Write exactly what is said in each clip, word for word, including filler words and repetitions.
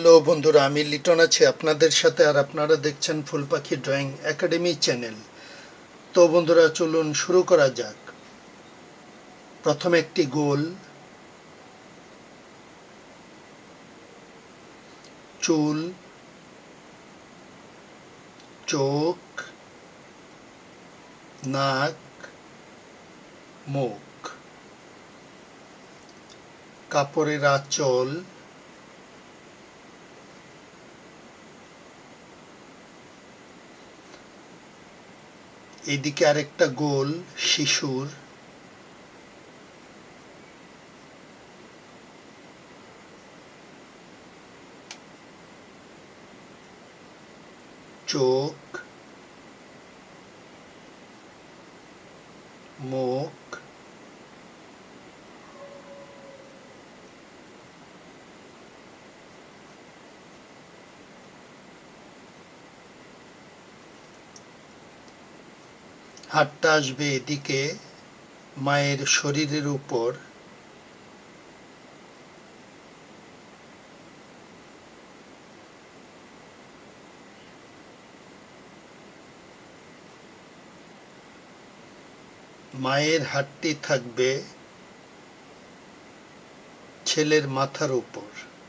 Hello বন্ধুরা, আমি লিটন আছি আপনাদের সাথে, আর আপনারা দেখছেন ফুল পাখি ড্রয়িং একাডেমি চ্যানেল। তো বন্ধুরা, চলুন শুরু করা যাক। প্রথমে একটি গোল, চুল, চোখ, নাক, মুখ, কাপড়ের আঁচল, এদিকে আরেকটা গোল শিশুর, চোখ, মুখ, হাতটা আসবে এদিকে মায়ের শরীরের উপর, মায়ের হাতটি থাকবে ছেলের মাথার উপর।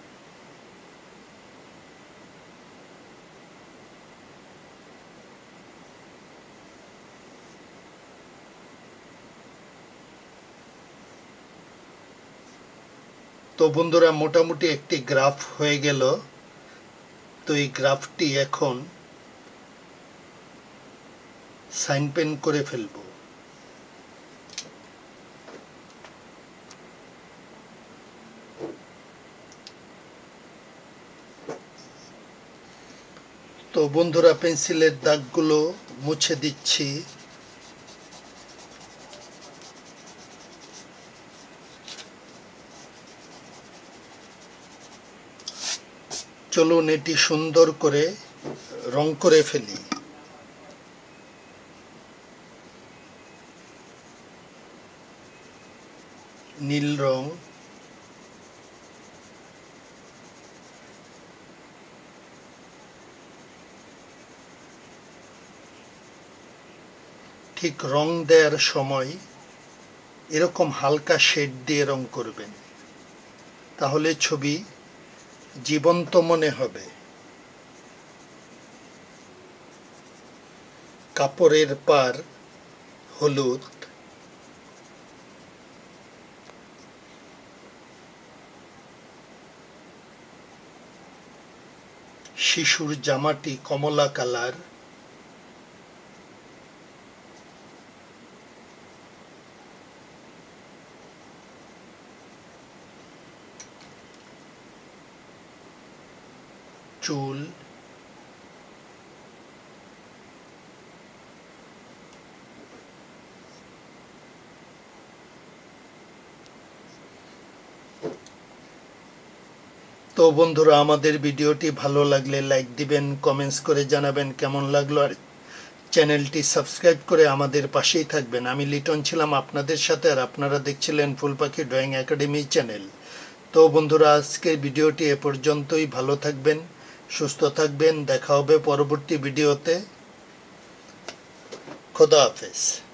তো বন্ধুরা, মোটামুটি একটি গ্রাফ হয়ে গেল। তো এই গ্রাফটি এখন সাইন পেন করে ফেলব। তো বন্ধুরা, পেন্সিলের দাগগুলো মুছে দিচ্ছি। চলুন এটি সুন্দর করে রং করে ফেলি। নীল রং, ঠিক রং দেওয়ার সময় এরকম হালকা শেড দিয়ে রং করবেন, তাহলে ছবি জীবন্ত মনে হবে। কাপড়ের পার হলুদ, শিশুর জামাটি কমলা কালার, চুল, তো বন্ধুরা, আমাদের ভিডিওটি ভালো লাগলে লাইক দিবেন, কমেন্টস করে জানাবেন কেমন লাগলো, আর চ্যানেলটি সাবস্ক্রাইব করে আমাদের পাশেই থাকবেন। আমি লিটন ছিলাম আপনাদের সাথে, আর আপনারা দেখছিলেন ফুল পাখি ড্রয়িং একাডেমি চ্যানেল। তো বন্ধুরা, আজকের ভিডিওটি এ পর্যন্তই। ভালো থাকবেন, সুস্থ থাকবেন, দেখা হবে পরবর্তী ভিডিওতে। খোদা হাফেজ।